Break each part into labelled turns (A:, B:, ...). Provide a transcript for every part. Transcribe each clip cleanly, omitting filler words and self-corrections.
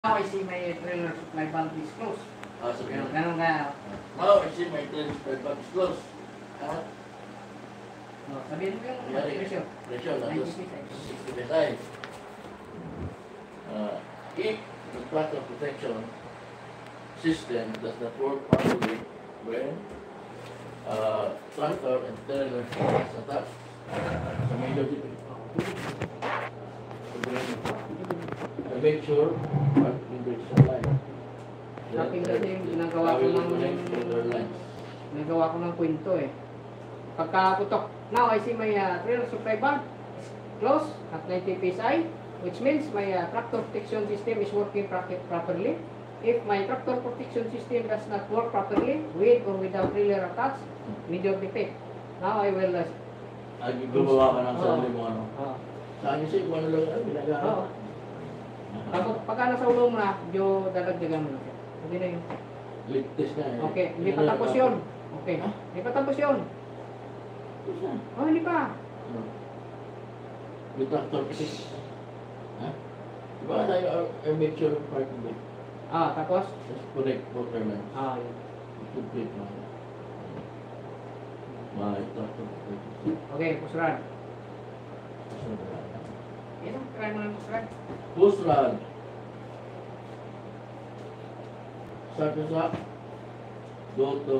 A: Now I see my trailer supply valve is closed.
B: So
A: Ganun ka.
B: now I see my trailer supply valve is closed.
A: Sabihin mo yung
B: Yari.
A: pressure.
B: Pressure na
A: 90
B: to
A: psi.
B: 60 psi. If the tractor protection system does not work properly when tractor and trailer is attached sa major GP. I make sure parking brakes are aligned.
A: Tracking kasi yung ginagawa ko ng kwento eh. Pagkaputok. Now I see my trailer supply valve is closed at 90 psi, which means my tractor protection system is working properly. If my tractor protection system does not work properly, with or without trailer attached, major defect. Now I will
B: gumawa ka ng sarili mo ano. Saan yung kung ano lang ginagawa.
A: Tapos pagka nasa ulo mo na, medyo dadagdagan mo na siya. Hindi na yun.
B: Ligtas na eh.
A: Okay, hindi pa tapos yun. Okay, hindi pa tapos yun. Oh, hindi pa.
B: With tractor kasi. Ha? Diba tayo make sure parking brake.
A: Tapos?
B: Just connect motor lines.
A: Yun.
B: Complete na. My tractor brake.
A: Okay, push rod. Yan ang try mo ng push rod.
B: Push rod. Start this up. Go to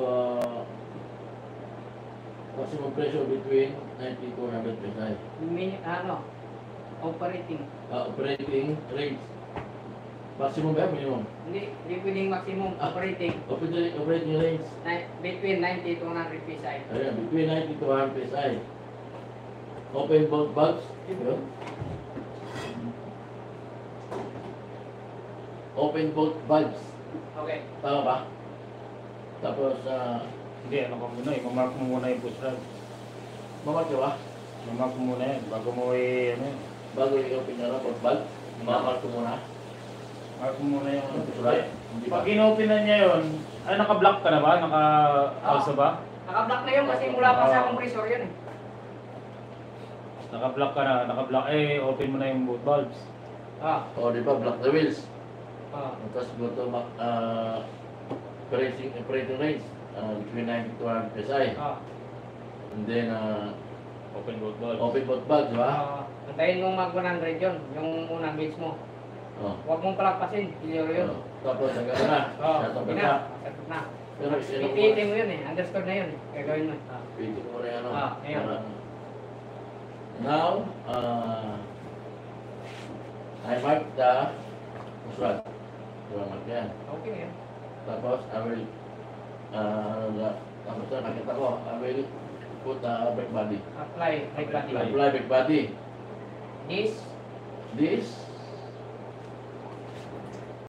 B: maximum pressure between 90 to 100 psi.
A: Operating.
B: Operating range. Maximum ba? Minimum?
A: Hindi pwedeng maximum operating.
B: Operating range.
A: Between 90 to 100 psi.
B: Ayan, between 90 to 100 psi. Open both valves. Yun. Open both valves.
A: Okay.
B: Tama ba? Tapos,
C: Hindi, ano ka muna, imamark mo muna yung push rod.
B: mamarka ba?
C: Imamark mo muna yan, bago mo ano yun.
B: Bago i-open na both valve, mamarka muna.
C: Mark mo muna yung
B: Push rod. Hindi ba?
C: Pag in-openan niya yun, ay naka-block ka na ba? Naka-alsa ba?
A: Naka-block na yun kasi mula pa sa compressor yun eh.
C: Naka-block ka na, naka-block, open mo na yung both valves.
B: O, di ba? Block the wheels.
A: Ah.
B: Tapos go to operating range between 90 to 100 psi. And then,
C: Open both valves.
B: open both valves, di ba?
A: Antayin mong mag 100 yun, yung unang gauge mo.
B: Oh.
A: Huwag mong palagpasin, clear yun.
B: Tapos, hanggang na. Shut off na.
A: Set na.
B: Pero,
A: Ipitin mo yun eh, understood na yun eh. Gagawin mo.
B: Pwede ko na yan,
A: Ngayon.
B: Now, I mark the push rod. Diba, mark yan.
A: Okay na yun.
B: Tapos, I will, tapos na, nakita ko, I will put the brake body.
A: Apply brake body.
B: Apply brake body.
A: This,
B: This